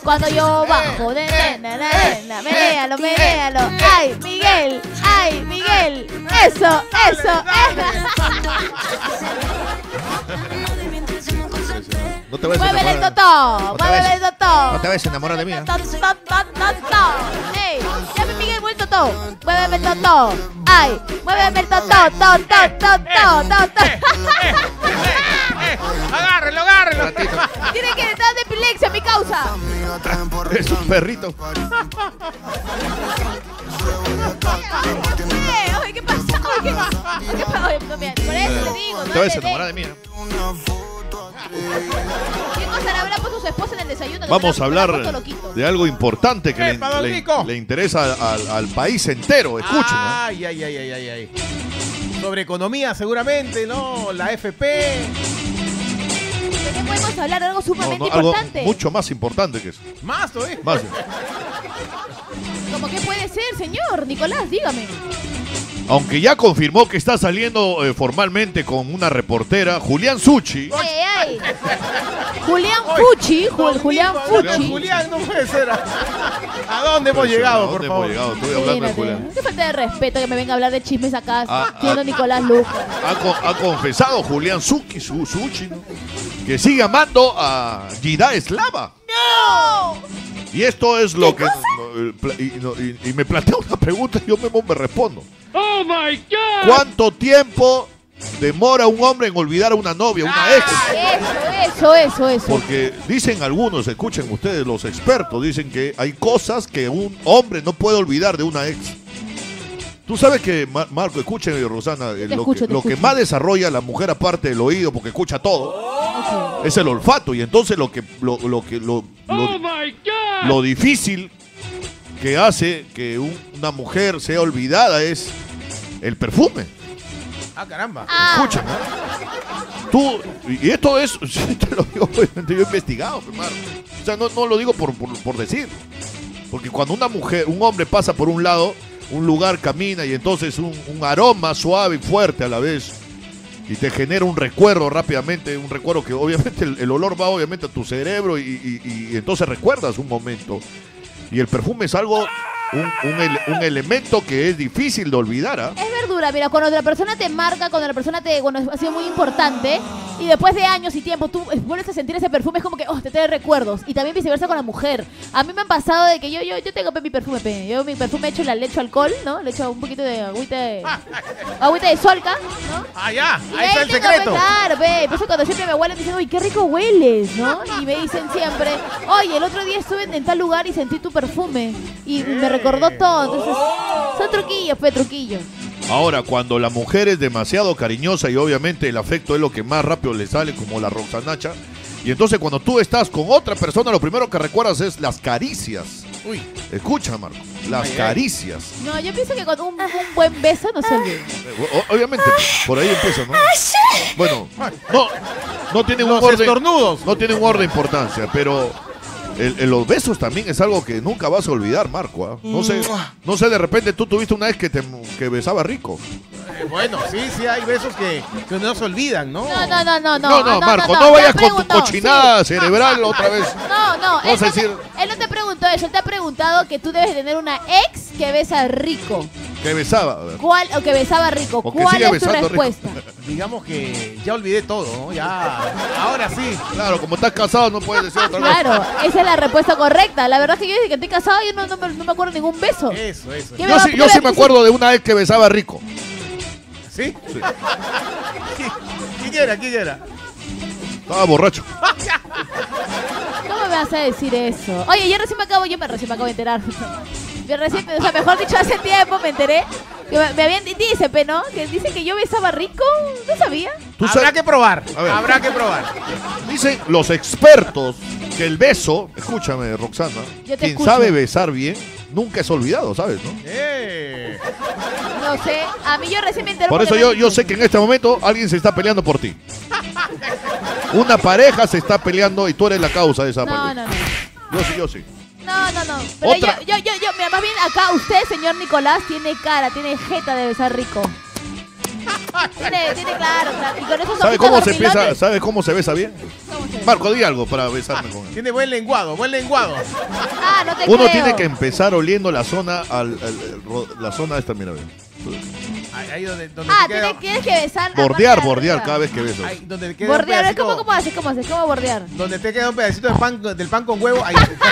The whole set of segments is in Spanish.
Cuando yo bajo, menéalo, menéalo. Ay, Miguel, ay, Miguel. Eso, eso. No te vayas a Muévele el enamorar. totó, muévele el totó. No te vayas a enamorar de mí. Ey, llame Miguel, mueve el totó. Muéveme el totó. Ay, muéveme el totó, totó. Agárrenlo, agárrenlo. Tiene que estar de epilepsia, mi causa. Es un perrito. Oye, ¿qué pasó? ¿Qué pasó? Oye, no, mira, por eso te digo, No te vayas a enamorar de mí. ¿Qué cosa le habrá puesto su esposa en el desayuno? Vamos a hablar de algo importante que le interesa al país entero. Escuchen. Ay, ay, ay, ay, ay, ay. Sobre economía, seguramente, ¿no? La FP. ¿De qué podemos hablar? Algo sumamente Algo importante. mucho más importante que eso. Más, ¿eh? Más. ¿Cómo qué puede ser, señor? Nicolás, dígame. Aunque ya confirmó que está saliendo formalmente con una reportera, Julián Suchi. Ay. Julián Fuchi. Julián Fuchi. Julián, no puede ser. ¿A dónde hemos llegado, por favor? Estoy hablando de Julián. Qué falta de respeto que me venga a hablar de chismes acá, siendo Nicolás Luca. Ha confesado Julián Suchi, ¿no? Que sigue amando a Gida Eslava. ¡No! Y esto es lo que... Y me plantea una pregunta y yo mismo me respondo. ¡Oh, my God! ¿Cuánto tiempo demora un hombre en olvidar a una novia, una ex? Eso. Porque dicen algunos, escuchen ustedes, los expertos, dicen que hay cosas que un hombre no puede olvidar de una ex. Tú sabes que, Marco, escuchen, Rosana, lo que más desarrolla la mujer aparte del oído, porque escucha todo, es el olfato. Y entonces lo difícil que hace que una mujer sea olvidada es el perfume. Ah, caramba. Escucha, ¿no? Tú, y esto es, te lo digo, obviamente yo he investigado, hermano. O sea, no lo digo por decir. Porque cuando un hombre pasa por un lado, un lugar camina y entonces un aroma suave y fuerte a la vez y te genera un recuerdo rápidamente, un recuerdo que obviamente el olor va obviamente a tu cerebro y entonces recuerdas un momento. Y el perfume es algo, un elemento que es difícil de olvidar, ¿ah? Es verdura, mira, cuando la persona te marca, cuando ha sido muy importante y después de años y tiempo tú vuelves a sentir ese perfume, es como que, te trae recuerdos. Y también viceversa con la mujer. A mí me han pasado de que yo tengo mi perfume, yo mi perfume le echo alcohol, ¿no? Le echo un poquito de agüita de solca, ¿no? Ah, ya, Y ahí está el secreto. Claro, por eso cuando siempre me huelen dicen, uy, qué rico hueles, ¿no? Y me dicen siempre, oye, el otro día estuve en tal lugar y sentí tu perfume y me recordó todo. Entonces, son truquillos. Ahora, cuando la mujer es demasiado cariñosa y obviamente el afecto es lo que más rápido le sale, como la Roxanacha, y entonces cuando tú estás con otra persona, lo primero que recuerdas es las caricias. Uy. Escucha, Marco, las caricias. No, yo pienso que con un buen beso no se olvida. Obviamente, por ahí empieza, ¿no? Bueno, no tiene un Los orden. estornudos. No tiene un orden de importancia, pero los besos también es algo que nunca vas a olvidar, Marco, ¿ah? No sé, de repente tú tuviste una vez que besaba rico. Bueno, sí, hay besos que no se olvidan, ¿no? No, Marco, no vayas con tu cochinada cerebral otra vez. No, Vamos a decir, él no te preguntó eso, él te ha preguntado que tú debes tener una ex que besa rico. que besaba. ¿Cuál? O que besaba rico. O que ¿Cuál sigue es tu besando respuesta? Digamos que ya olvidé todo, ¿no? Ya, ahora sí. Claro, como estás casado no puedes decir otra cosa. Claro, esa es la respuesta correcta. La verdad es que yo desde que estoy casado yo no me acuerdo de ningún beso. Eso. Yo sí me acuerdo de una vez que besaba rico. ¿Sí? ¿Quién era? Estaba borracho. ¿Cómo me vas a decir eso? Oye, yo recién me acabo de enterar. Mejor dicho, hace tiempo me enteré. Que me habían dice, ¿no? Que dicen que yo besaba rico. ¿No sabía? Habrá que probar. Dicen los expertos que el beso, escúchame, Roxana, quien sabe besar bien, nunca es olvidado, ¿sabes? ¿No? No sé, a mí yo recién me enteré. Por eso yo sé que en este momento alguien se está peleando por ti. Una pareja se está peleando y tú eres la causa de esa pelea. No. Yo sí. No. Pero mira, más bien acá usted, señor Nicolás, tiene cara, tiene jeta de besar rico. Tiene claro. Y con esos ¿Sabe ojitos cómo se empieza? dormilones. ¿Sabe cómo se besa bien? ¿Cómo se ve? Marco, di algo para besarme con él. Tiene buen lenguado, buen lenguado. Ah, no te Uno creo. tiene que empezar oliendo la zona la zona esta, mira bien. Ahí donde Ah, te queda. tienes que besar. la Bordear parte de bordear arriba. cada vez que besas. Ahí donde te queda Bordear, un pedacito, ¿cómo haces? ¿Cómo bordear? donde te queda un pedacito del pan con huevo. Ahí.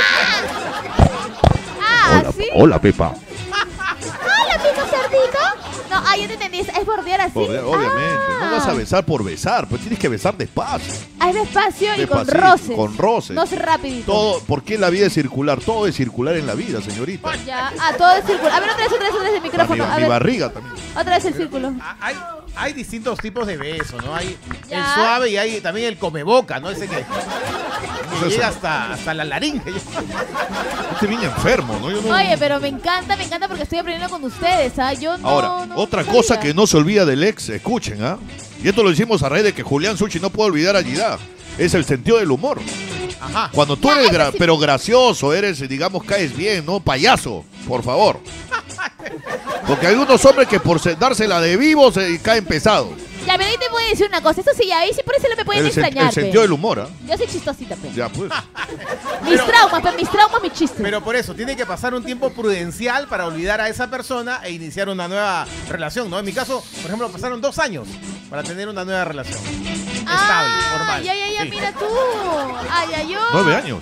Ah, ¿sí? Hola, Pepa. Hola, pico cerdito. No, ya te entendí. Es bordear así. Bordear, obviamente. Ah. No vas a besar por besar, pues tienes que besar despacio. Ah, es despacio y con Despacito, roces. con roces. No es rapidito. Todo, ¿por qué la vida es circular? Todo es circular en la vida, señorita. Ya. Ah, todo es circular. A ver, otra vez el micrófono. A Mi ver, barriga también. otra vez el círculo. Hay distintos tipos de besos, ¿no? Hay el Ya. suave y hay también el comeboca, ¿no? Ese que eso? llega hasta la laringe. Este niño enfermo, ¿no? Yo no... Oye, pero me encanta porque estoy aprendiendo con ustedes, ¿ah? Yo no. Ahora, no otra sabía. cosa que no se olvida del ex, escuchen, ¿ah? Y esto lo hicimos a raíz de que Julián Suchi no puede olvidar a Gida. Es el sentido del humor. Ajá. Cuando tú Ya, eres, eso sí. pero gracioso, eres, digamos, caes bien, ¿no? Payaso, por favor. Porque hay unos hombres que por dársela de vivo se caen pesados. Ya, pero ahí te voy a decir una cosa. Eso sí, ahí sí por eso no me pueden extrañar. El sentido del humor, ¿ah? Yo soy chistosita, pe. Ya, pues. Mis traumas, mis chistes. Pero por eso, tiene que pasar un tiempo prudencial para olvidar a esa persona e iniciar una nueva relación, ¿no? En mi caso, por ejemplo, pasaron 2 años para tener una nueva relación. Estable, formal. Ya, Sí. mira tú. Ay, yo. 9 años.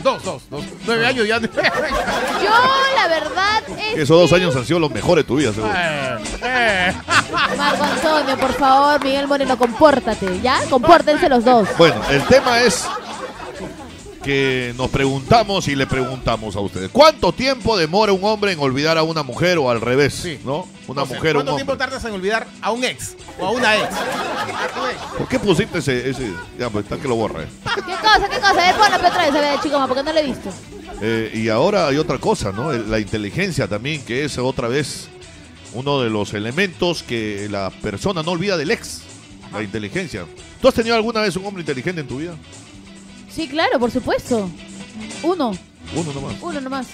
9 años ya. Yo, la verdad es. Esos 2 años han sido los mejores de tu vida, seguro. Marco Antonio, por favor, Miguel Moreno, compórtate, ¿ya? Compórtense los dos. Bueno, el tema es que nos preguntamos y le preguntamos a ustedes. ¿Cuánto tiempo demora un hombre en olvidar a una mujer o al revés? Sí. ¿No? Una No sé, mujer o un ¿cuánto tiempo hombre. tardas en olvidar a un ex o a una ex? A tu ex. ¿Por qué pusiste ese? Ya, pues está que lo borra. ¿Qué cosa? A ver, ponlo otra vez, a ver, chico, porque no lo he visto. Y ahora hay otra cosa, ¿no? La inteligencia también, que es otra vez uno de los elementos que la persona no olvida del ex. La inteligencia. ¿Tú has tenido alguna vez un hombre inteligente en tu vida? Sí, claro, por supuesto. Uno nomás.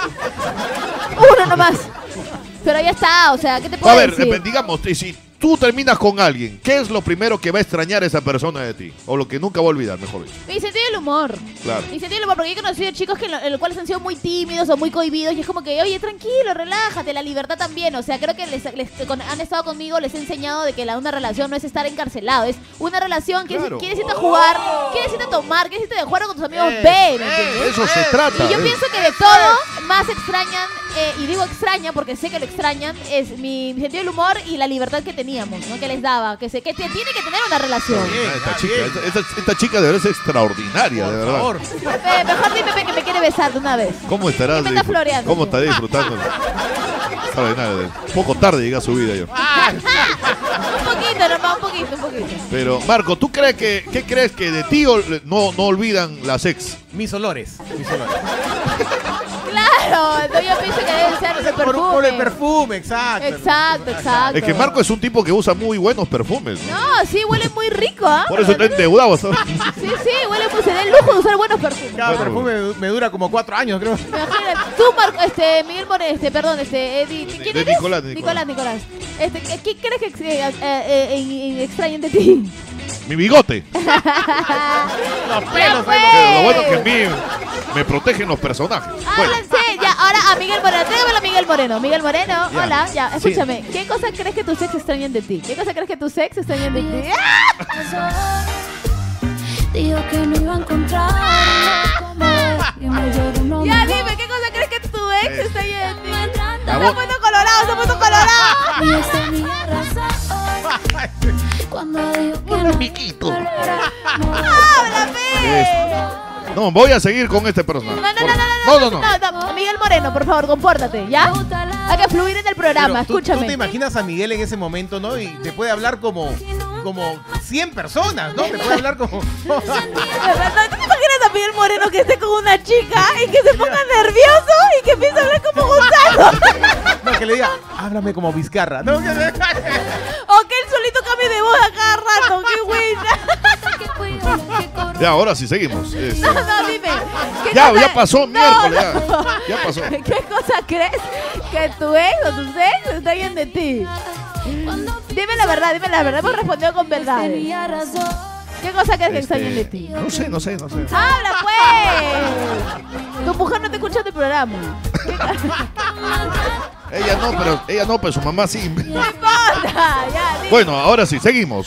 Uno nomás. Pero ya está, o sea, ¿qué te puedo A ver, decir? digamos, si tú terminas con alguien, ¿qué es lo primero que va a extrañar esa persona de ti? O lo que nunca va a olvidar, mejor dicho. Mi sentido del humor. Claro. Mi sentido del humor, porque yo he conocido chicos que en los cuales han sido muy tímidos o muy cohibidos y es como que, oye, tranquilo, relájate, la libertad también. O sea, creo que han estado conmigo, les he enseñado de que una relación no es estar encarcelado, es una relación que Claro. quieres irte a jugar, quieres irte a tomar, quieres irte de jugar con tus amigos, ven, ¿entiendes? Eso se trata. Y yo pienso que de todo más extrañan, y digo extraña porque sé que lo extrañan, es mi sentido del humor y la libertad que teníamos, ¿no? Que les daba, que tiene que tener una relación. Bien, Esta chica, bien. esta chica de verdad es extraordinaria, de Por verdad. favor. Mejor dime Pepe, que me quiere besar de una vez. ¿Cómo estarás? ¿Qué me está floreando? ¿Cómo estaré disfrutando? Extraordinario. Poco tarde llega a su vida yo. Un poquito nomás, un poquito. Pero, Marco, ¿tú crees qué crees que de ti no olvidan las ex? Mis olores. Claro, entonces yo pienso que debe ser el perfume. Por el perfume, exacto. Exacto. Es que Marco es un tipo que usa muy buenos perfumes, ¿no? No, sí, huele muy rico, ¿ah? Por eso está endeudado, ¿sabes? Sí, huele muy, se da el lujo de usar buenos perfumes. Cada Bueno, perfume me dura como 4 años, creo. Imagínate, tú, Marco, Miguel Moreno, ¿quién De eres? Nicolás. ¿Qué crees que extrañen de ti? Mi bigote. Los Ya pelos. fue. Pero lo bueno es que a mí me protegen los personajes. Bueno, Háblense, ya, ahora a Miguel Moreno, tráigamelo a Miguel Moreno. Miguel Moreno, Ya. hola, ya, Sí. escúchame. ¿Qué cosa crees que tus ex extrañan de ti? ¿Qué cosa crees que tus ex extrañan de ti? ¡Ah! Dijo que no iba a encontrar como él, y me llegó un hombre. Ya dime, ¿qué cosa crees que tu ex extraña de ti? Me trata La Se voz- ha puesto colorado. y ese tenía razón cuando dijo que no piquito. ¡Háblame! No, voy a seguir con este personaje. No, Miguel Moreno, por favor, compórtate, ¿ya? Hay que fluir en el programa, Pero tú escúchame. te imaginas a Miguel en ese momento, ¿no? Y te puede hablar como 100 personas, ¿no? Te puede hablar como... ¿No te imaginas a Miguel Moreno que esté con una chica y que se ponga nervioso y que empiece a hablar como Gonzalo? No, que le diga, háblame como Vizcarra. No, O que él solito cambie de voz a cada rato, qué buena. Ya, ahora sí seguimos. No, dime. ¿qué Ya, cosa- ya pasó, No, miércoles, no. ya pasó. ¿Qué cosa crees que tu ex o tus ex extrañan de ti? Dime la verdad, hemos respondido con verdad. Tenía razón. ¿Qué cosa crees que extrañan de ti? No sé. ¡Habla, pues! Tu mujer no te escucha en el programa. Ella no, pero su mamá sí. No importa, ya, dime. Bueno, ahora sí, seguimos.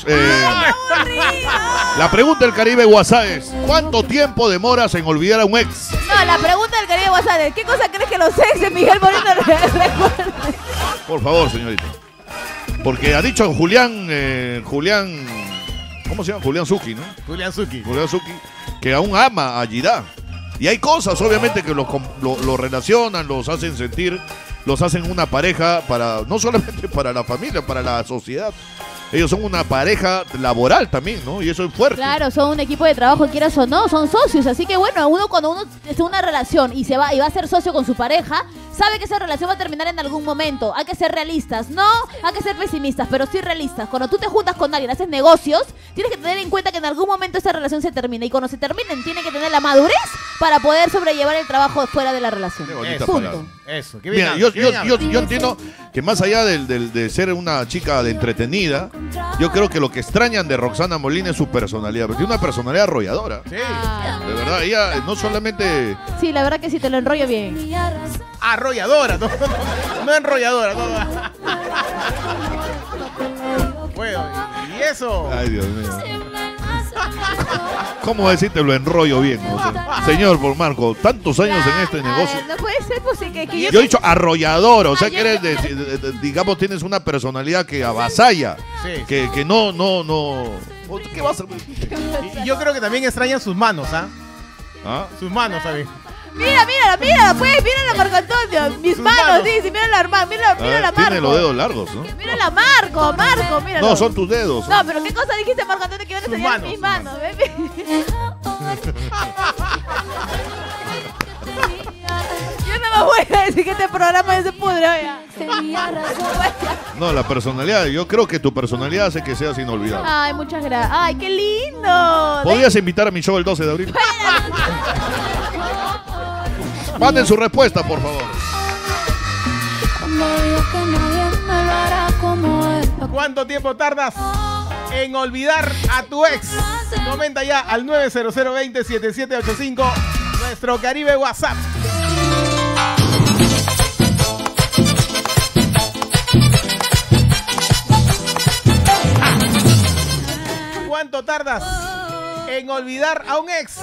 La pregunta del Caribe WhatsApp es: ¿cuánto tiempo demoras en olvidar a un ex? No, la pregunta del Caribe WhatsApp es: ¿qué cosa crees que los ex de Miguel Moreno recuerden? Por favor, señorita. Porque ha dicho Julián, ¿cómo se llama? Julián Zucchi, ¿no? Julián Zucchi. Julián Zucchi, que aún ama a Gidá. Y hay cosas, obviamente, que lo relacionan, los hacen sentir, los hacen una pareja para, no solamente para la familia, para la sociedad. Ellos son una pareja laboral también, ¿no? Y eso es fuerte. Claro, son un equipo de trabajo, quieras o no, son socios. Así que bueno, cuando uno está en una relación y va a ser socio con su pareja, sabe que esa relación va a terminar en algún momento. Hay que ser realistas, no hay que ser pesimistas, pero sí realistas. Cuando tú te juntas con alguien, haces negocios, tienes que tener en cuenta que en algún momento esa relación se termina. Y cuando se terminen, tienen que tener la madurez para poder sobrellevar el trabajo fuera de la relación. Qué bonita Punto. palabra. Eso, qué Mira, bien. yo entiendo que más allá de ser una chica de entretenida, yo creo que lo que extrañan de Roxana Molina es su personalidad, porque tiene una personalidad arrolladora. Sí. De verdad, ella no solamente... Sí, la verdad que sí, te lo enrollo bien. Arrolladora, no enrolladora. No. Bueno, y eso. Ay, Dios mío. ¿Cómo decirte lo enrollo bien? O sea, señor por Marco, tantos años en este negocio. No puede ser posible que Yo he dicho arrollador, o sea que eres, digamos, tienes una personalidad que avasalla, Sí. que no. ¿Qué vas a...? Y yo creo que también extrañan sus manos, ¿ah? ¿Ah? Sus manos, ¿sabes? Mírala, pues, mírala, Marco Antonio. Mis Sus manos, manos. sí, mírala, mírala, Marco. Tiene los dedos largos, ¿no? Mírala, Marco, míralo. No, son tus dedos. No, pero ¿qué cosa dijiste, Marco Antonio, que iban a Sus enseñar manos, mis sus manos? Bebé. Yo no me voy a decir que este programa ya se pudre, oiga. Tenía razón. No, la personalidad, yo creo que tu personalidad hace que seas inolvidable. Ay, muchas gracias. Ay, qué lindo. ¿Podrías invitar a mi show el 12 de abril? Manden su respuesta, por favor. Cuando digo que nadie me lo hará como él. ¿Cuánto tiempo tardas en olvidar a tu ex? Comenta ya al 900207785, nuestro Caribe WhatsApp. ¿Cuánto tardas en olvidar a un ex?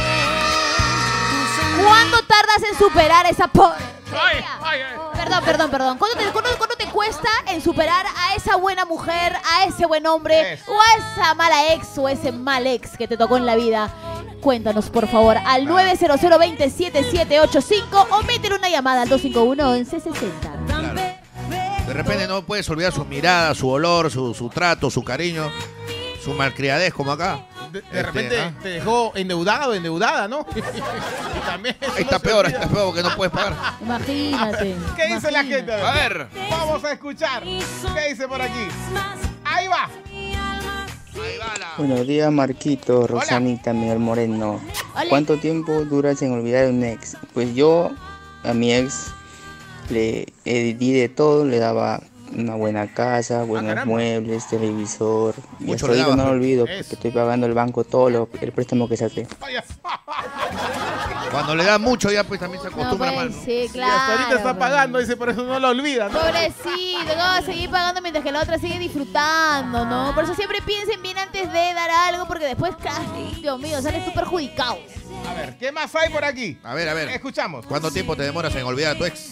¿Cuánto tardas en superar esa pobre? Ay. Perdón. ¿Cuánto te cuesta en superar a esa buena mujer, a ese buen hombre, Eso. o a esa mala ex o ese mal ex que te tocó en la vida? Cuéntanos, por favor, al 900207785 o métele una llamada al 251-1160. Claro. De repente no puedes olvidar su mirada, su olor, su trato, su cariño, su malcriadez, como acá. De repente te dejó endeudada, ¿no? Y también eso Ahí está no se peor, olvida. porque no puedes pagar. Imagínate. ¿Qué dice la gente? A ver. Vamos a escuchar. ¿Qué dice por aquí? Ahí va. Buenos días, Marquito, Rosanita, Miguel Moreno. Hola. ¿Cuánto tiempo duras en olvidar a un ex? Pues yo a mi ex le di de todo, le daba una buena casa, buenos caramba. muebles, televisor. Y Mucho hasta le ahorita dabas, no lo olvido Eso. porque estoy pagando el banco todo el préstamo que saqué. Vaya. Cuando le da mucho ya pues también se No, acostumbra pues, más, ¿no? sí, Y claro. hasta ahorita está pagando, dice, por eso no lo olvida, ¿no? Pobrecito, no, va a seguir pagando mientras que la otra sigue disfrutando, ¿no? Por eso siempre piensen bien antes de dar algo, porque después, ay, Dios mío, sales tú perjudicado. A ver, ¿qué más hay por aquí? A ver. Escuchamos. ¿Cuánto tiempo te demoras en olvidar a tu ex?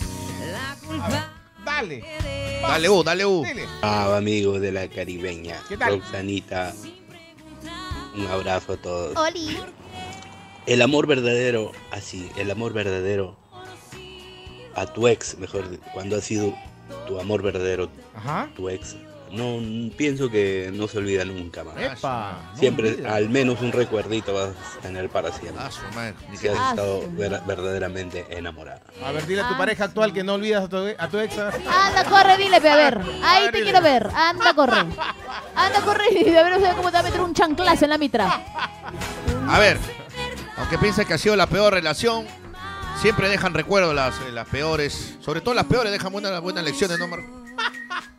Dale. Dale, U. Dile. Amigos de la Caribeña, ¿Qué tal? Roxanita, un abrazo a todos. Oli. El amor verdadero, el amor verdadero a tu ex, mejor, cuando ha sido tu amor verdadero, Ajá. tu ex, no pienso que no se olvida nunca más. Epa. no Siempre, olvides. al menos un recuerdito vas a tener para siempre. Ah, su madre. Ni Si que- has estado su verdaderamente enamorada. A ver, dile a tu pareja actual que no olvidas a tu ex. ¿ah? Anda, corre, dile, pe, a ver. Ahí ver, te dile. quiero ver. Anda, corre. Anda, corre y a ver cómo te va a meter un chanclazo en la mitra. A ver, aunque pienses que ha sido la peor relación, siempre dejan recuerdos las peores. Sobre todo las peores dejan buenas lecciones, ¿no, Marco?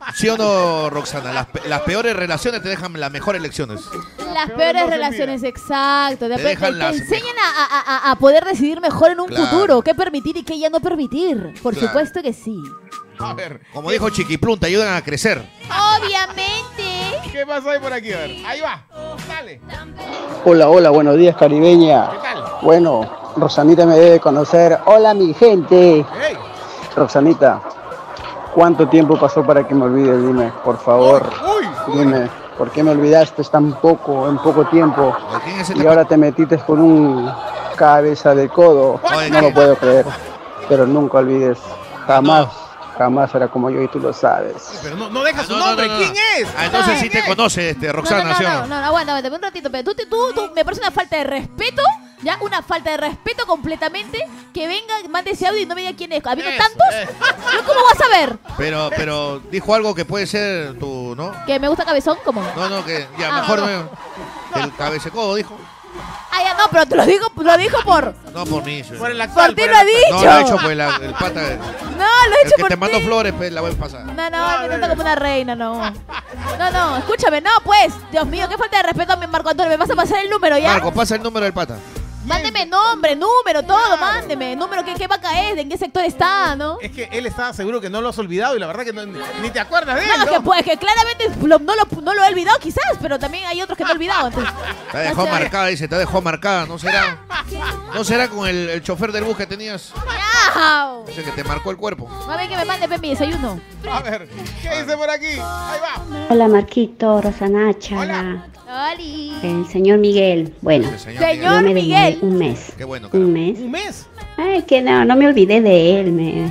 ¿Sí o no, Roxana? Las peores relaciones te dejan las mejores lecciones. Las peores relaciones, exacto. Te dejan las enseñan a poder decidir mejor en un Claro. futuro. ¿Qué permitir y qué ya no permitir? Por Claro. supuesto que sí. A ver, Como dijo Chiquiplum, te ayudan a crecer. Obviamente. ¿qué pasó ahí por aquí? A ver, ahí va. Dale. Hola, hola, buenos días, caribeña. ¿Qué tal? Bueno, Rosanita me debe conocer. Hola, mi gente. Hey. Rosanita, ¿cuánto tiempo pasó para que me olvides? Dime, por favor. Uy. Dime, ¿por qué me olvidaste en poco tiempo? ¿Quién es Y ahora te metiste con un cabeza de codo. Oye, No ¿qué? lo puedo creer. Pero nunca olvides. Jamás, jamás será como yo y tú lo sabes. Pero no deja su No, no, nombre. no, no. ¿Quién es? Ah, entonces sí ¿Quién te es? conoce, Roxana, ¿sí o no? No, aguántame un ratito. Pero tú me parece una falta de respeto. Ya, una falta de respeto completamente. Que venga, mande ese audio y no me diga quién es. ¿Habiendo Eso, tantos? ¿Yo cómo vas a ver? Pero dijo algo que puede ser tu, ¿no? ¿Que me gusta cabezón? ¿Cómo? No, que ya Ah, mejor no. no. El cabececodo dijo. Ah, ya no, pero te lo dijo por... No por mí. Por el actual. Por ti por lo el he actual. No, dicho. lo ha hecho pues el pata. No, lo he El hecho que por te mandó ti. flores, pues, la vez pasada. No, me trata como una reina, no. No, escúchame, no, pues. Dios mío, qué falta de respeto a mi Marco Antonio. ¿Me vas a pasar el número ya? Marco, pasa el número del pata. Mándeme nombre, número, todo, mándeme. Número, qué vaca es, en qué sector está, ¿no? Es que él estaba seguro que no lo has olvidado y la verdad que ni te acuerdas de él. No, ¿no? que pues, que claramente no lo he olvidado quizás, pero también hay otros que no he olvidado. Entonces, Te dejó no sé. marcada, dice, te dejó marcada. ¿No será con el chofer del bus que tenías? ¡Yao! Dice que te marcó el cuerpo. Mami, que me mande mi desayuno. A ver, ¿qué dice por aquí? Ahí va. Hola Marquito, Rosanacha, Hola. ¡Oli! el señor Miguel. Bueno, El señor Señor yo me Miguel. demoré un mes. Qué bueno, Un carajo. mes. ¿Un mes? Ay, que no me olvidé de él.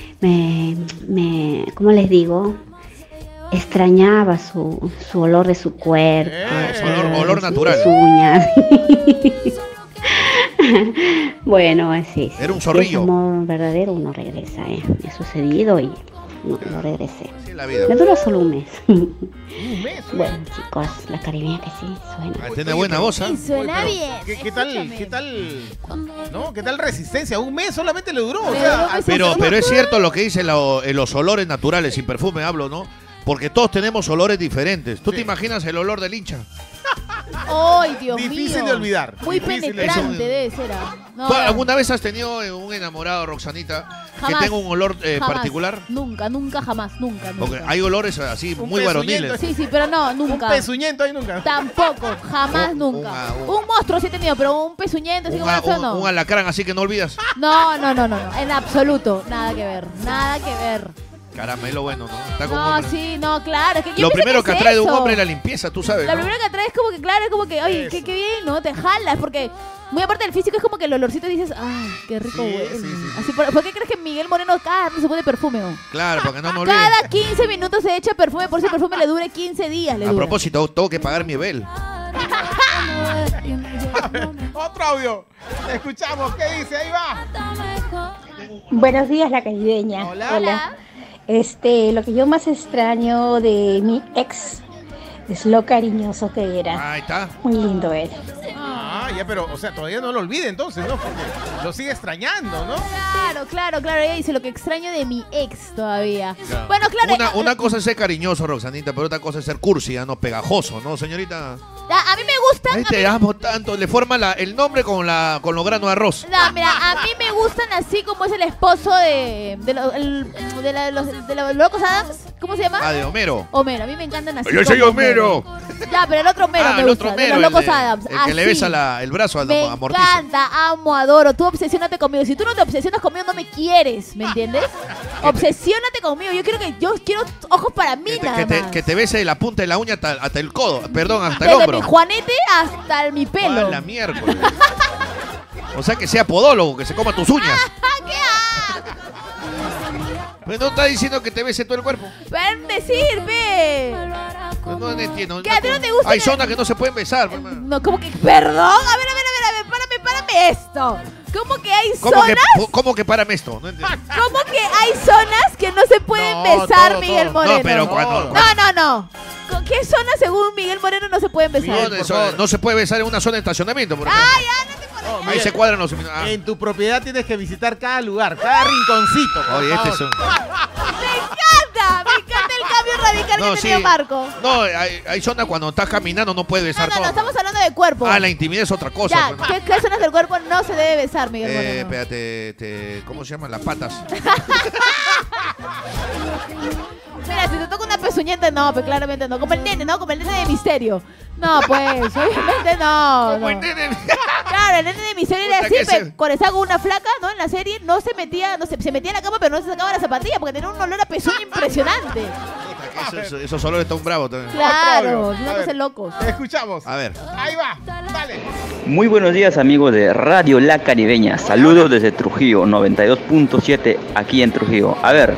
¿Cómo les digo? Extrañaba su olor de su cuerpo. Olor natural. Sus uñas. Bueno, así. Era un Si zorrillo. es amor verdadero, uno regresa. Me ha sucedido y no regresé. Así es la vida. Me duró solo un mes. ¿Un mes? Bueno, chicos, la caribeña que sí suena. Ah, tiene buena voz, ¿ah? Y suena Oye, bien. pero escúchame. ¿Qué tal resistencia? Un mes solamente le duró. O Me sea, duró un mes. Pero es cierto lo que dicen los olores naturales, sin perfume hablo, ¿no? Porque todos tenemos olores diferentes. ¿Tú Sí. te imaginas el olor del hincha? ¡Ay, Dios Difícil mío! de olvidar. Muy Difícil de penetrante olvidar. debe ser. No, ¿Tú alguna vez has tenido un enamorado, Roxanita, Jamás. que tenga un olor jamás. particular? Nunca, jamás, nunca. Porque hay olores así Un muy varoniles. pezuñento. Sí, pero no, un nunca. pezuñento ahí nunca. Tampoco, jamás, nunca. Un monstruo sí he tenido, pero un pezuñento así como eso no. Un alacrán así que no olvidas. No, en absoluto. Nada que ver, nada que ver. Caramba, es lo bueno, ¿no? Está como No, hombre. sí, no, claro. Es que yo Lo pienso primero que es atrae de un eso. hombre es la limpieza, tú sabes. Lo ¿no? primero que atrae es como que, claro, es como que, oye, qué bien, ¿no? Te jalas, porque muy aparte del físico es como que el olorcito dices, ay, qué rico Sí, huele. sí, sí. Así, ¿por qué crees que Miguel Moreno cada rato se pone perfume? ¿No? Claro, porque no me olvides. Cada 15 minutos se echa perfume, por si el perfume le dure 15 días. Le A dura. propósito, tengo que pagar mi bel. Otro audio. Escuchamos. ¿Qué dice? Ahí va. Buenos días, la caribeña. Hola. Lo que yo más extraño de mi ex es lo cariñoso que era. Ahí está. Muy lindo él. Ah, ya, pero, o sea, todavía no lo olvide entonces, ¿no? Porque lo sigue extrañando, ¿no? Claro. Ella dice lo que extraño de mi ex todavía. Claro. Bueno, claro. Una cosa es ser cariñoso, Roxanita, pero otra cosa es ser cursi, ¿no? Pegajoso, ¿no, señorita? A mí me gustan. Ay, te amo tanto. Le forma el nombre con los granos de arroz. No, mira, a mí me gustan así como es el esposo de los locos Adams. ¿Cómo se llama? Ah, de Homero. Homero, a mí me encantan así. Yo soy como Homero. Ya, pero el otro Homero me el gusta, otro Homero, de los locos el Adams. el que le así. besa el brazo Me a Morticia. encanta, amo, adoro. Tú obsesiónate conmigo. Si tú no te obsesionas conmigo, no me quieres, ¿me entiendes? Obsesiónate conmigo. Yo quiero ojos para mí nada más. Que te bese la punta de la uña hasta el codo. Perdón, hasta el Desde hombro. mi juanete hasta mi pelo. Ah, la miércoles. O sea, que sea podólogo, que se coma tus uñas. ¿Qué hago? Pero no está diciendo que te bese todo el cuerpo. Ven decir, ve. No entiendo. ¿Qué, a ti no te gusta Hay que- zonas que no se pueden besar. pues, man. No, como que, perdón. A ver, párame esto. ¿Cómo que hay zonas? ¿Cómo que párame esto? No entiendo. ¿Cómo que hay zonas que no se pueden besar, todo, Miguel todo. Moreno? No, pero cuando... No. ¿Con qué zonas, según Miguel Moreno, no se pueden besar? Miguel, por favor. No se puede besar en una zona de estacionamiento, por ejemplo. Ah, ya, no te pones. No, Ahí Miguel, se cuadran los... Ah. En tu propiedad tienes que visitar cada lugar, cada rinconcito. por Oye, este es favor. un... Me encanta el cambio que tenía Marco. No, hay zonas cuando estás caminando no puedes besar todo. No, estamos hablando de cuerpo. Ah, la intimidad es otra cosa. Ya, Pues, ¿qué zonas del cuerpo no se debe besar, Miguel Moreno? Espérate, ¿cómo se llama? Las patas. Mira, si te toca una pezuñeta, no, pues claramente no. Como el nene, ¿no? Como el nene de Misterio. No, pues, obviamente no. Como el nene. Claro, el nene de Misterio era así, pero cuando estaba con una flaca, ¿no? En la serie no se metía, se metía en la cama, pero no se sacaba la zapatilla porque tenía un olor a pezuña impresionante. Esos olores están bravos también. Claro, no se locos. Escuchamos. A ver. Ahí va, dale. Muy buenos días, amigos de Radio La Caribeña. Saludos desde Trujillo, 92.7 aquí en Trujillo. A ver,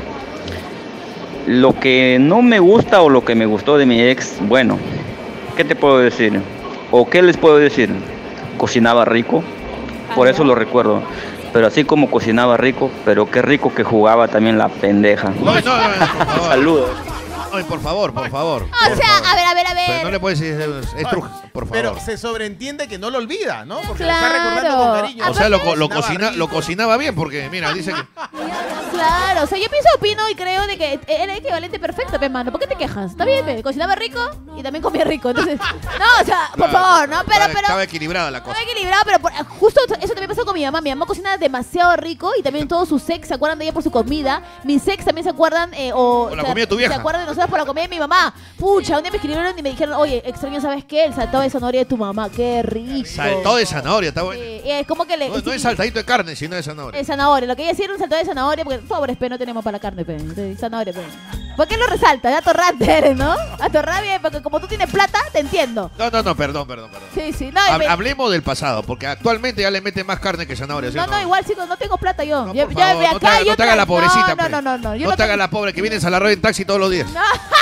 lo que no me gusta o lo que me gustó de mi ex, bueno, ¿qué te puedo decir? ¿O qué les puedo decir? Cocinaba rico, por eso lo recuerdo. Pero así como cocinaba rico, pero qué rico que jugaba también la pendeja. No, por favor. Saludos. Ay, por favor. O sea, a ver. Pero no le puedes decir, es Trujillo, por favor. Pero se sobreentiende que no lo olvida, ¿no? Porque Claro. lo está recordando con cariño. O sea, Cocinaba lo cocinaba bien, porque mira, dice que... Claro, o sea, yo opino y creo de que era el equivalente perfecto, pe, mano. ¿Por qué te quejas? Está bien, pe, cocinaba rico y también comía rico. Entonces, no, o sea, por favor, ¿no? Pero Estaba equilibrada la cosa. estaba equilibrado, pero justo eso también pasó con mi mamá. Mi mamá cocina demasiado rico y también todos sus ex se acuerdan de ella por su comida. Mis ex también se acuerdan Por la comida de tu vieja. Se acuerdan de nosotros por la comida de mi mamá. Pucha, un día me escribieron y me dijeron, oye, extraño, ¿sabes qué? El saltado de zanahoria de tu mamá, qué rico. Saltado de zanahoria, está bueno. Es como que le... No es saltadito de carne, sino de zanahoria. El zanahoria, lo que ella decía era un saltado de zanahoria, porque pobres, pe, no tenemos para la carne, pe. Entonces, zanahoria, pe. ¿Por qué lo resaltas? Atorrante eres, ¿no? Atorrante bien, porque como tú tienes plata, te entiendo. No, perdón. Sí, no. Hablemos del pasado, porque actualmente ya le mete más carne que zanahoria. ¿sí o No, igual, chicos, no tengo plata yo. No, Ya- por ya favor, de no acá te yo hagas la pobrecita. pues. No. Yo No te hagas la pobre, que vienes a la radio en taxi todos los días.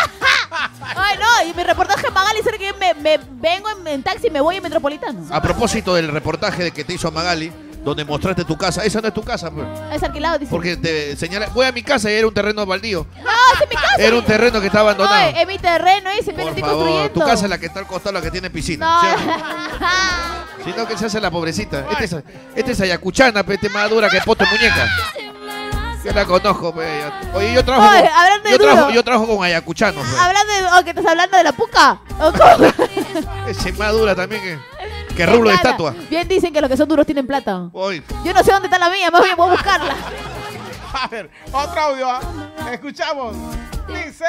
Ay, no, y mi reportaje en Magali será que yo me vengo en taxi y me voy en Metropolitano. A propósito del reportaje de que te hizo Magali, donde mostraste tu casa, esa no es tu casa, pues. Es alquilado, dice. Porque te señala, voy a mi casa y era un terreno baldío. No, esa es mi casa. Era un terreno que está abandonado. Oye, es mi terreno y se me Por estoy favor, construyendo. tu casa es la que está al costado, la que tiene piscina. No. ¿sí o no? Si no, que se hace la pobrecita. Este es ayacuchana, pe, este más dura que poto de muñeca. Yo la conozco, pe. Oye, yo trabajo Oye, hablando de duro. yo trabajo con ayacuchanos, pe. Hablando de, que estás hablando de la puca. ¿O cómo? Ese es más dura también que rulo de Plata. estatua. Bien dicen que los que son duros tienen plata. Oye, Yo no sé dónde está la mía, más bien voy a buscarla. A ver, otro audio. Escuchamos. Dice.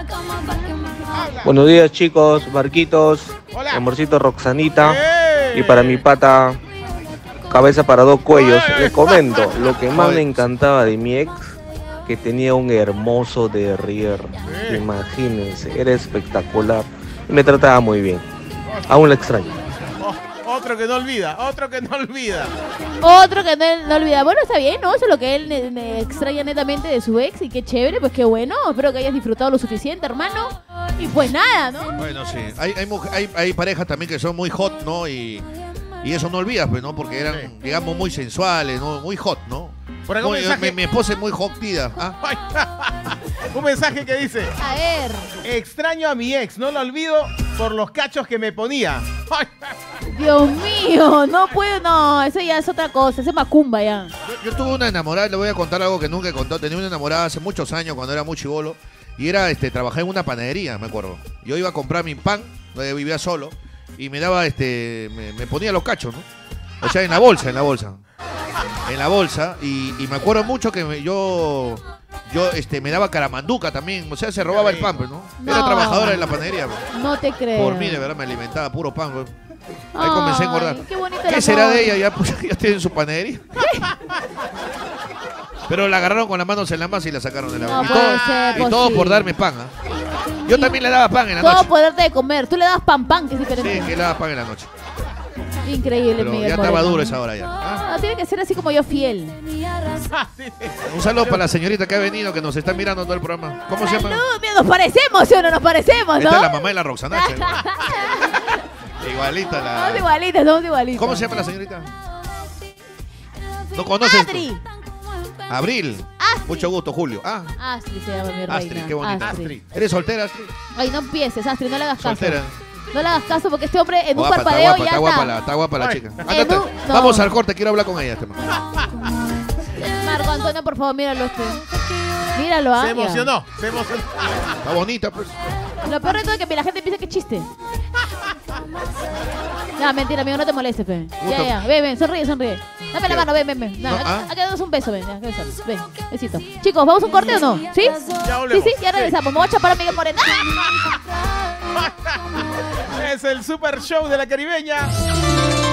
Habla. Buenos días, chicos, Marquitos, Hola. amorcito Roxanita. ¡Ey! Y para mi pata, cabeza para dos cuellos, ¡Ey! le comento, lo que más Oye. me encantaba de mi ex, que tenía un hermoso derrier. Sí. Imagínense, era espectacular. Y me trataba muy bien. Aún la extraño. Otro que no olvida, otro que no olvida. Otro que no olvida. Bueno, está bien, ¿no? Eso es lo que él me extraña netamente de su ex y qué chévere, pues qué bueno. Espero que hayas disfrutado lo suficiente, hermano. Y pues nada, ¿no? bueno, sí. Hay parejas también que son muy hot, ¿no? Y eso no olvidas, pues, ¿no? Porque eran, Sí. digamos, muy sensuales, ¿no? Muy hot, ¿no? Por acá un Muy- mensaje. mi esposa es muy hotida. ¿Ah? Ay, un mensaje que dice: A ver. extraño a mi ex, no lo olvido por los cachos que me ponía. Ay, Dios mío, no puedo, no. Eso ya es otra cosa. Eso es macumba ya. Yo tuve una enamorada, le voy a contar algo que nunca he contado. Tenía una enamorada hace muchos años cuando era muy chibolo. Y era, trabajé en una panadería, me acuerdo. Yo iba a comprar mi pan, vivía solo. Y me daba, me ponía los cachos, ¿no? O sea, en la bolsa. En la bolsa. Y me acuerdo mucho que yo me daba caramanduca también. O sea, se robaba el pan, pues, ¿no? Era No. trabajadora en la panadería, pues. No te creo. Por mí, de verdad, me alimentaba puro pan, pues. Ahí comencé a engordar. Ay, qué bonito el ¿Qué será amor. de ella? Ya, pues, ya tiene su panadería. Pero la agarraron con las manos en la masa y la sacaron de la No y puede todo, ser y todo por posible. darme pan. ¿Ah? Yo también le daba pan en la Todo noche. por darte de comer. Tú le das pan, que es Sí, diferente. que le daba pan en la noche. Increíble, Pero Miguel ya estaba Moreno. duro esa hora ya. ¿Ah? No, tiene que ser así como yo, fiel. Un saludo para la señorita que ha venido, que nos está mirando todo el programa. ¿Cómo se llama? Salud, mira, nos parecemos, ¿sí o no? Nos parecemos, ¿no? Esta es la mamá de la Roxanache. Igualita la... Somos igualitos. ¿Cómo se llama la señorita? ¿No conoces? Adri. Abril. Astrid. Mucho gusto, Julio. Ah, Astrid se llama mi reina. Astrid, qué bonita. Astrid. ¿Eres soltera, Astrid? Ay, no empieces, Astrid, no le hagas caso. Soltera. No le hagas caso porque este hombre en un Guapa, parpadeo ya está guapa la Ay. chica. En Ándate. un- no. Vamos al corte, quiero hablar con ella. Marco Antonio, por favor, míralo usted. Míralo, Se emocionó. Está bonita, pues. Lo peor de todo es que la gente piensa que es chiste. No, mentira, amigo, no te molestes, pe. Ya, ven, sonríe. Dame la mano, ven. No, acá damos un beso, ven, ven, besito. Chicos, ¿vamos a un corte o no? ¿Sí? Ya volvemos. Sí, ya regresamos. Me voy a chapar a Miguel Moreno. Es el super show de la caribeña.